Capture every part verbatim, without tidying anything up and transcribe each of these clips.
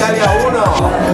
Italia uno.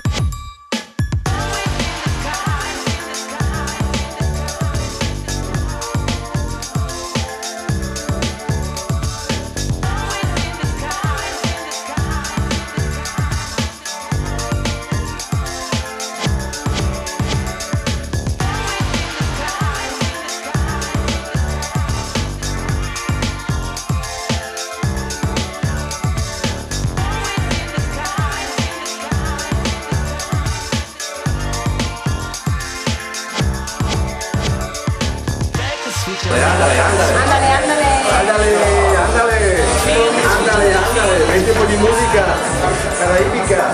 Andale, andale, Andale, andale. andale, andale, andale, andale, hay tiempo de música caraïbica.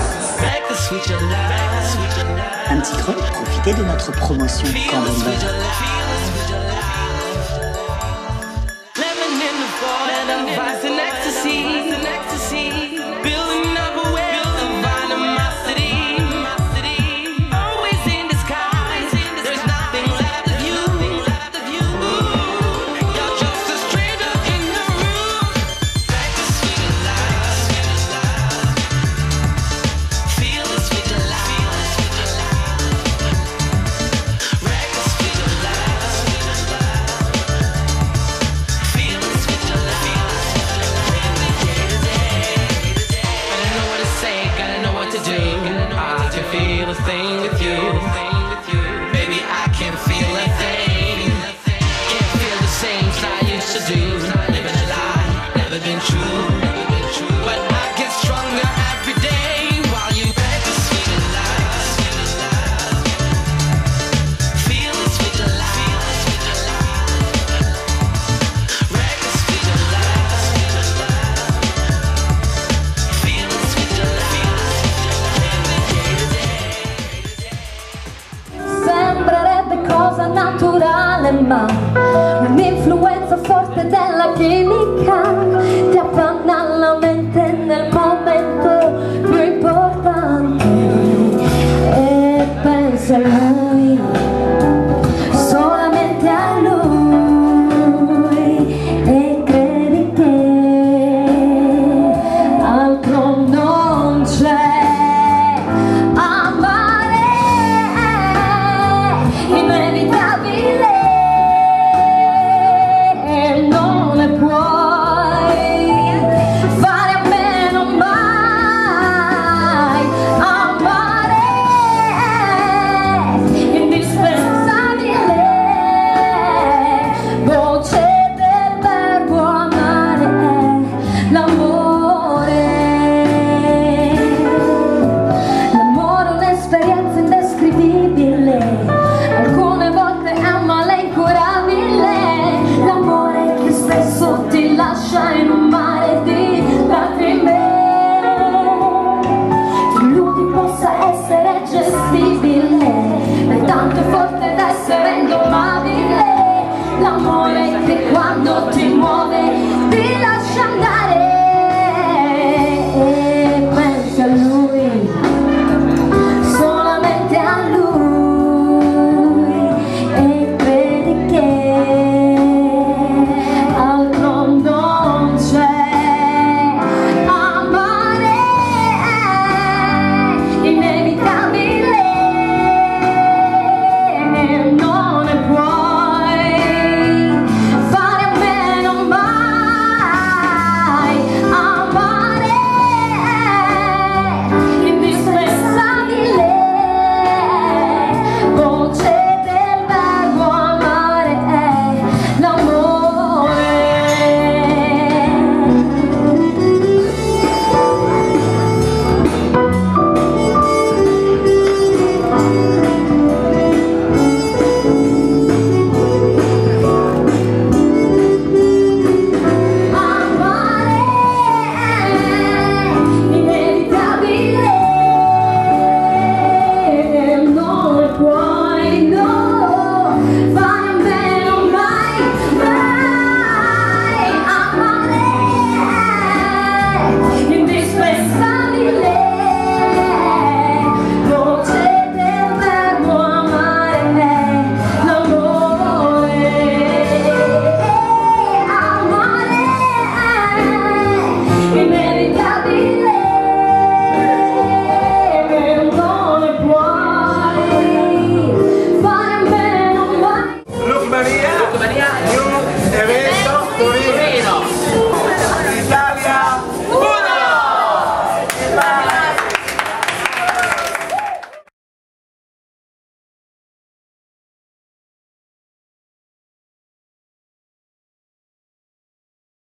Un petit creux, profitez de notre promotion Camembert. Feel a thing with you, baby. I can't feel a thing. Can't feel the same as I used to do. Living a lie, never been true. But I get stronger every day while you break the sweet alive. Feel the sweet alive. Break the sweet alive. Feel the sweet alive. Sembrerebbe cosa naturale, ma un'influenza forte della chimica ti appanna la mente nel momento più importante e pensa a lui, solamente a lui, e credi che altro non c'è. Alcune volte è un male incurabile, l'amore che spesso ti lascia in un mare di lacrime. Che lui possa essere gestibile, ma è tanto forte da essere indomabile. L'amore che quando ti muove